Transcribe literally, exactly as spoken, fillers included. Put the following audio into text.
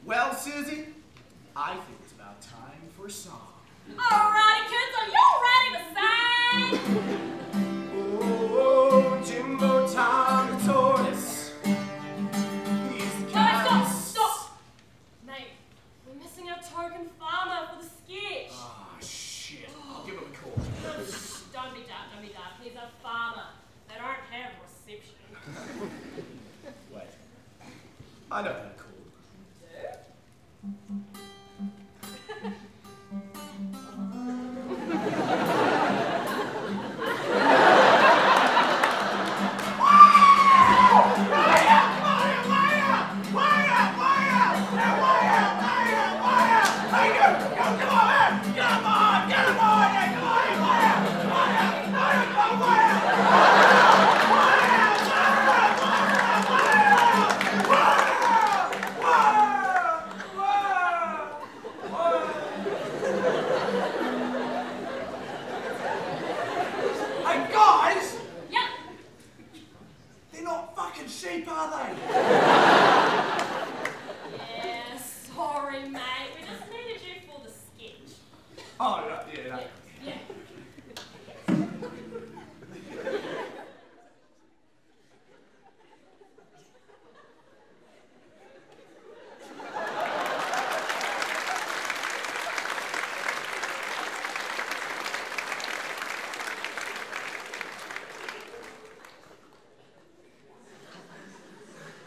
Well, Susie, I think it's about time for a song. Alrighty, kids, are you ready to sing? Oh, Jimbo Tom the tortoise. He's the Guys, kind stop, stop! Mate, we're missing our token farmer for the sketch. Ah, oh, shit. I'll give him a call. No, shh, don't be daft, don't be daft. He's a farmer. They don't have reception. Wait. I know how to call. Sheep, are they? Yeah, sorry, mate. We just needed you for the sketch. Oh, yeah, yeah. Yeah, yeah.